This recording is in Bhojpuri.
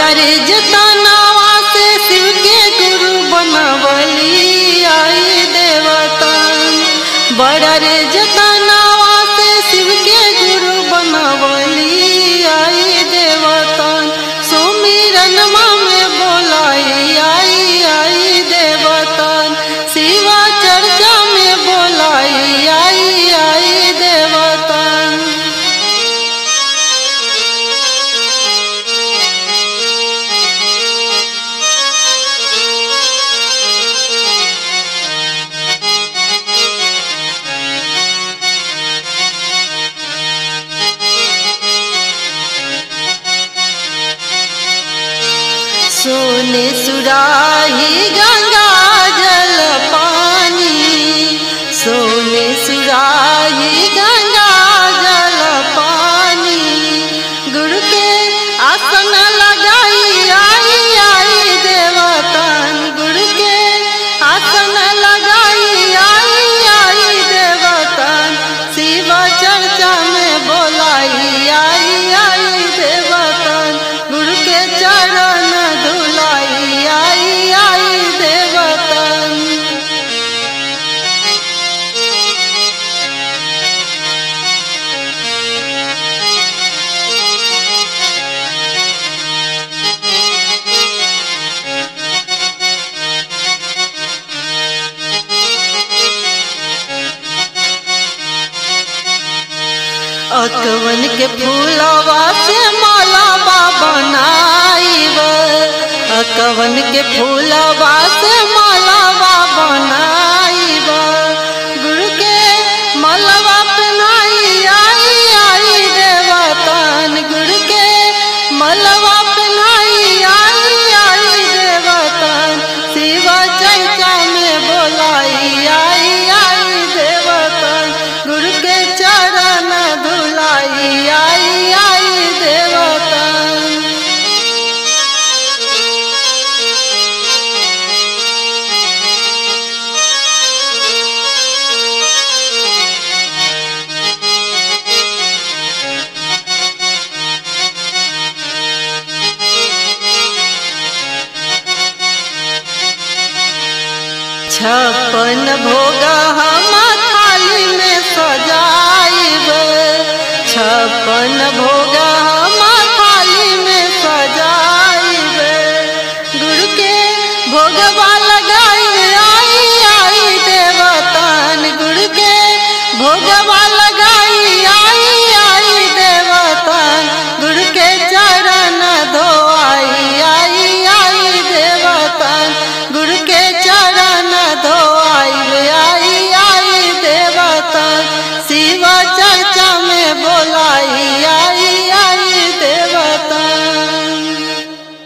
रे जतनावा से शिव के गुरु बनवली आई देवतन। बड़ा रे जतनावा से शिव के गुरु बनवली आई देवतन। सुमिरन में बोलाई आई देवतन। शिवा चर्चा में बोलाई आई देवतन। सोने सुराही गंगा जल पानी। सोने सुराही गंगा जल पानी। गुरु के आसन लगाई आई देवतन। गुरु के आसन लगाई आई देवतन। शिव चर्चा में बोलाई आई देवतन। गुरु के चरण धुलाई आई देवतन। अकवन के फूलवा से मालावा बनाईब। अकवन के फूलवा से मालावा बनाईब। गुरु के मलवा पहनाई आई देवतन। गुरु के मलवा पहनाई आई देवतन। शिव चर्चा में बोलाई आई देवतन। गुरु के चरण धुलाई आई देवतन। छप्पन भोग हम थाली में सजाइब। छप्पन भोग हम थाली में सजाइब। गुरु के भोगवा लगाई आई देवतन। गुरु के भोगवा लगाई आई देवतन। गुरु के चरण धोआई आई देवतन। गुरु के चरण धोआई आई देवतन। शिव चर्चा में बोलाई